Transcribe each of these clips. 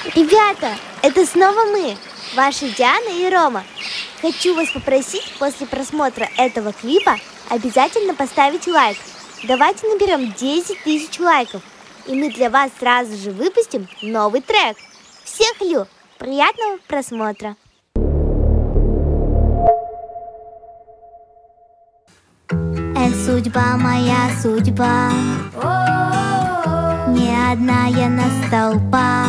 Ребята, это снова мы, ваши Диана и Рома. Хочу вас попросить после просмотра этого клипа обязательно поставить лайк. Давайте наберем 10 тысяч лайков, и мы для вас сразу же выпустим новый трек. Всех люблю, приятного просмотра. Эх, судьба моя судьба, не одна я на столпа.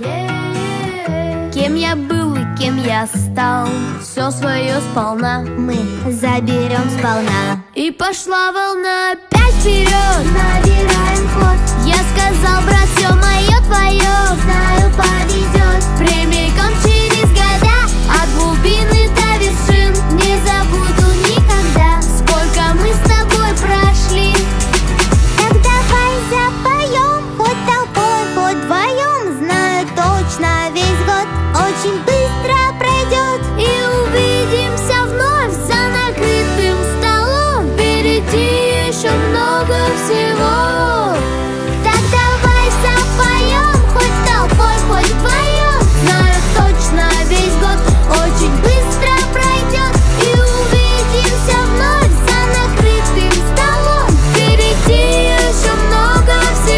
Кем я был и кем я стал, все свое сполна мы заберем сполна. И пошла волна опять вперед, набираем ход. Я сказал, брат, все мое твое, знаю, повезет прямиком через года, от глубины до вершин. Не забуду никогда, сколько мы с тобой прошли. Так давай запоем, хоть толпой, хоть вдвоем. Знаю точно, весь год очень быстро пройдет, и увидимся вновь за накрытым столом. Впереди еще много всего. Так давай запоем, хоть толпой, хоть вдвоем. Знаю точно, весь год очень быстро пройдет, и увидимся вновь за накрытым столом. Впереди еще много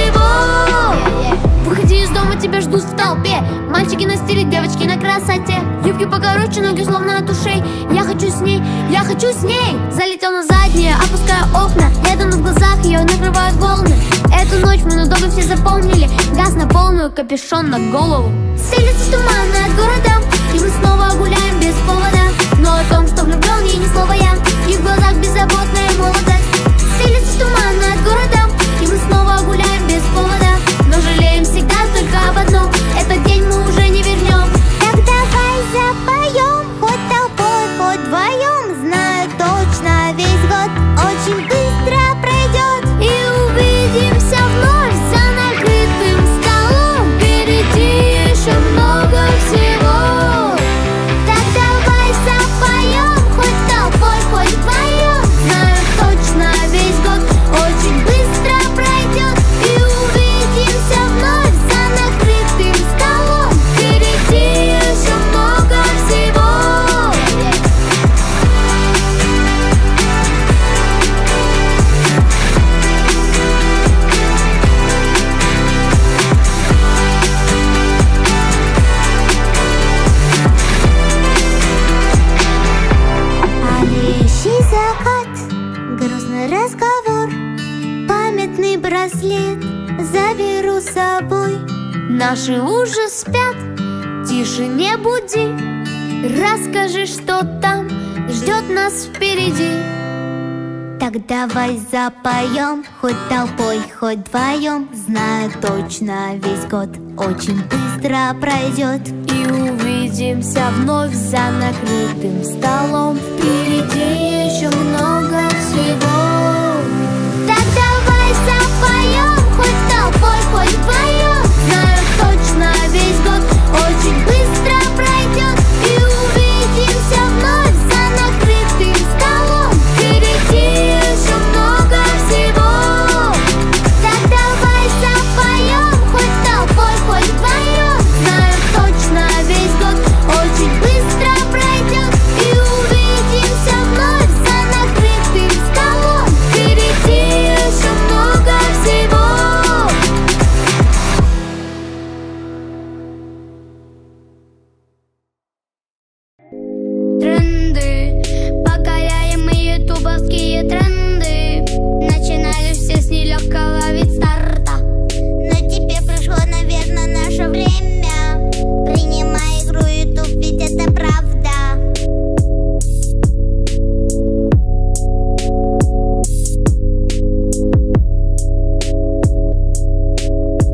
всего. Выходи из дома, тебя ждут в толпе. Мальчики на стиле, девочки на красоте. Юбки покороче, ноги словно от ушей. Я хочу с ней, я хочу с ней. Залетел на заднее, опускаю окна. Лето на глазах, ее накрывают волны. Эту ночь мы надолго все запомнили. Газ на полную, капюшон на голову. Стелется туман над городом, и мы снова гуляем без повода. Но о том, что влюблен, ей ни слова я. И в глазах беззаботная молодость. стелется туман над городом, и мы снова гуляем без повода. Но жалеем всегда только об одном: этот день мы уже не вернем. Так давай запоем, хоть толпой, хоть вдвоем. Знаю точно, весь год очень быстро пройдет, и увидимся вновь за накрытым столом. Впереди еще много всего. Так давай запоем, хоть толпой, хоть вдвоем. Знаю точно, весь год очень быстро пройдет, и увидимся вновь за накрытым столом. Впереди еще много всего. Алещий закат, грустный разговор, памятный браслет заберу с собой. Наши уже спят, тише не буди. Расскажи, что там ждет нас впереди. Так давай запоем, хоть толпой, хоть вдвоем. Знаю точно, весь год очень быстро пройдет, и увидимся вновь за накрытым столом. Впереди еще много всего. Так давай запоем, хоть толпой, хоть вдвоем.